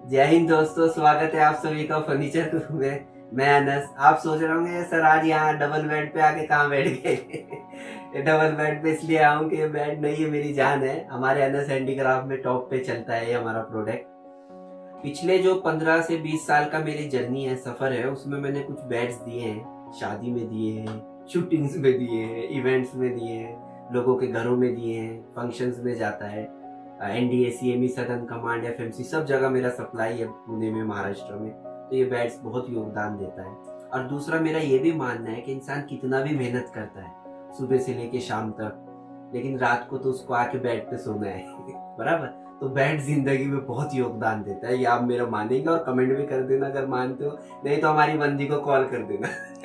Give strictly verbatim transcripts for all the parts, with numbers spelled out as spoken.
जय हिंद दोस्तों, स्वागत है आप सभी का फर्नीचर ग्रुप में। मैं अनस। आप सोच रहे होंगे सर आज यहाँ डबल बेड पे आके कहाँ बैठ गए। डबल बेड पे इसलिए आऊँ कि ये बेड नहीं है, मेरी जान है। हमारे अनस हैंडीक्राफ्ट में टॉप पे चलता है ये हमारा प्रोडक्ट। पिछले जो पंद्रह से बीस साल का मेरी जर्नी है, सफर है, उसमें मैंने कुछ बेड्स दिए हैं। शादी में दिए हैं, शूटिंग्स में दिए हैं, इवेंट्स में दिए हैं, लोगों के घरों में दिए हैं, फंक्शंस में जाता है। NDA, CME, southern command, FMC सब जगह मेरा सप्लाई है पुणे में, महाराष्ट्र में। तो ये बैट्स बहुत योगदान देता है। और दूसरा मेरा ये भी मानना है कि इंसान कितना भी मेहनत करता है सुबह से लेके शाम तक, लेकिन रात को तो उसको आके बेड पे सोना है। बराबर। तो बैट जिंदगी में बहुत योगदान देता है। ये आप मेरा मानेंगे और कमेंट भी कर देना अगर मानते हो, नहीं तो हमारी बंदी को कॉल कर देना।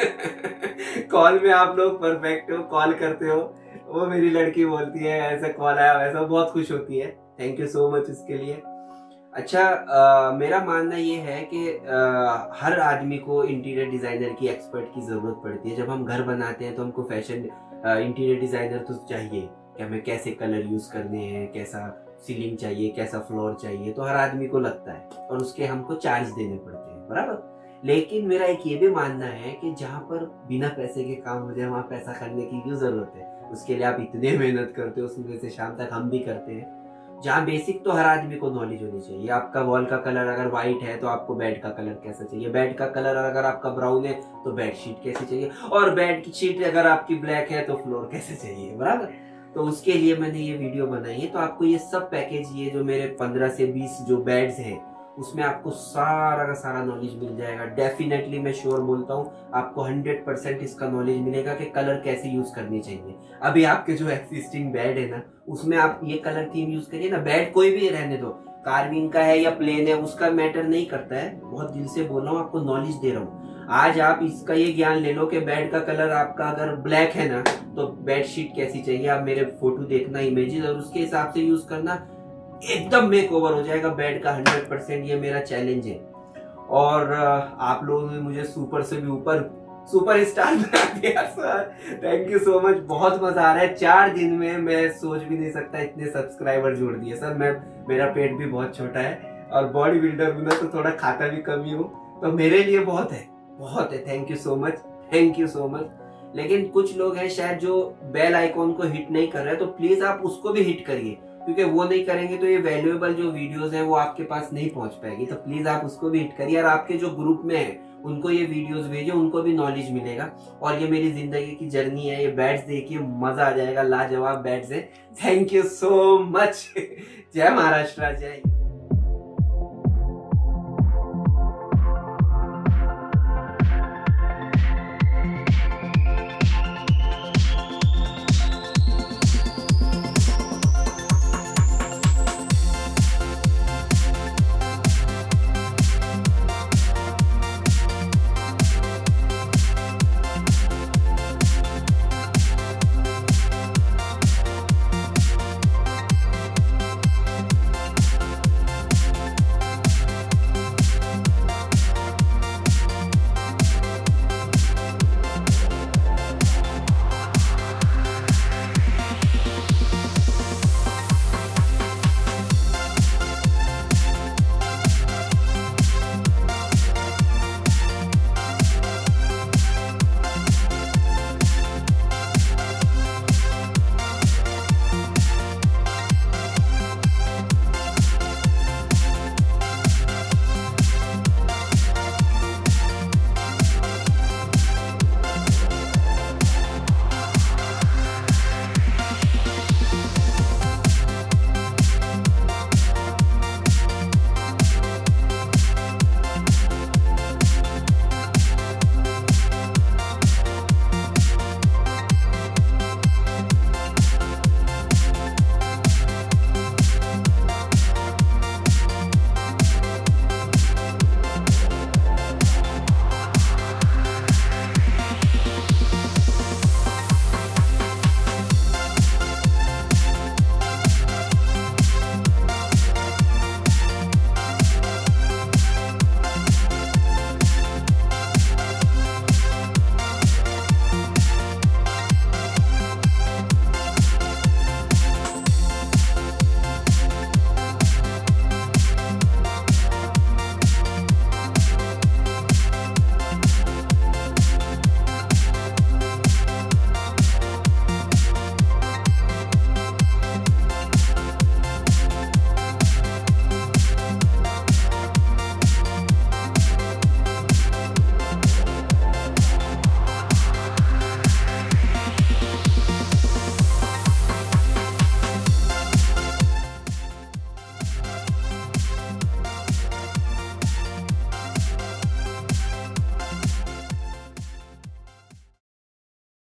कॉल में आप लोग परफेक्ट हो, कॉल करते हो। वो मेरी लड़की बोलती है ऐसा कॉल आया वैसा, बहुत खुश होती है। थैंक यू सो मच इसके लिए। अच्छा, आ, मेरा मानना ये है कि आ, हर आदमी को इंटीरियर डिजाइनर की, एक्सपर्ट की जरूरत पड़ती है। जब हम घर बनाते हैं तो हमको फैशन इंटीरियर डिजाइनर तो चाहिए कि हमें कैसे कलर यूज करने हैं, कैसा सीलिंग चाहिए, कैसा फ्लोर चाहिए, तो हर आदमी को लगता है और उसके हमको चार्ज देने पड़ते हैं। बराबर। लेकिन मेरा एक ये भी मानना है कि जहाँ पर बिना पैसे के काम हो जाए वहाँ पैसा करने की क्यों जरूरत है। उसके लिए आप इतने मेहनत करते हो सुबह से शाम तक, हम भी करते हैं। जहाँ बेसिक तो हर आदमी को नॉलेज होनी चाहिए। आपका वॉल का कलर अगर व्हाइट है तो आपको बेड का कलर कैसा चाहिए, बेड का कलर अगर आपका ब्राउन है तो बेड शीट कैसी चाहिए, और बेड की शीट अगर आपकी ब्लैक है तो फ्लोर कैसे चाहिए। बराबर। तो उसके लिए मैंने ये वीडियो बनाई है। तो आपको ये सब पैकेज, ये जो मेरे पंद्रह से बीस जो बेड्स हैं, उसमें आपको सारा का सारा नॉलेज मिल जाएगा। डेफिनेटली मैं श्योर बोलता हूँ, आपको हंड्रेड परसेंट इसका नॉलेज मिलेगा कि कलर कैसे यूज करनी चाहिए। अभी आपके जो एक्सिस्टिंग बेड है ना, उसमें आप ये कलर थीम यूज करिए ना। बेड कोई भी रहने दो, कार्विंग का है या प्लेन है, उसका मैटर नहीं करता है। बहुत दिल से बोल रहा हूँ, आपको नॉलेज दे रहा हूँ। आज आप इसका ये ज्ञान ले लो कि बेड का कलर आपका अगर ब्लैक है ना, तो बेड शीट कैसी चाहिए, आप मेरे फोटो देखना, इमेजेस, और उसके हिसाब से यूज करना, एकदम मेक ओवर हो जाएगा बेड का। हंड्रेड परसेंट ये मेरा चैलेंज है। और आप लोगों ने मुझे सुपर से भी ऊपर सुपर स्टार बना दिया sir. Thank you so much. बहुत मजा आ रहा है। चार दिन में मैं सोच भी नहीं सकता इतने सब्सक्राइबर जोड़ दिए सर। मैं, मेरा पेट भी बहुत छोटा है और बॉडी बिल्डर हूं ना, तो थोड़ा खाता भी कम ही हूँ, तो मेरे लिए बहुत है, बहुत है। Thank you so much, thank you so much. लेकिन कुछ लोग हैं शायद जो बेल आइकॉन को हिट नहीं कर रहे, तो प्लीज आप उसको भी हिट करिए, क्योंकि वो नहीं करेंगे तो ये वैल्यूएबल जो वीडियोस हैं वो आपके पास नहीं पहुंच पाएगी। तो प्लीज आप उसको भी हिट करिए, और आपके जो ग्रुप में है उनको ये वीडियोस भेजिए, उनको भी नॉलेज मिलेगा। और ये मेरी जिंदगी की जर्नी है, ये बैट्स देखिए, मजा आ जाएगा। लाजवाब बैट्स है। Thank you so much. जय महाराष्ट्र, जय।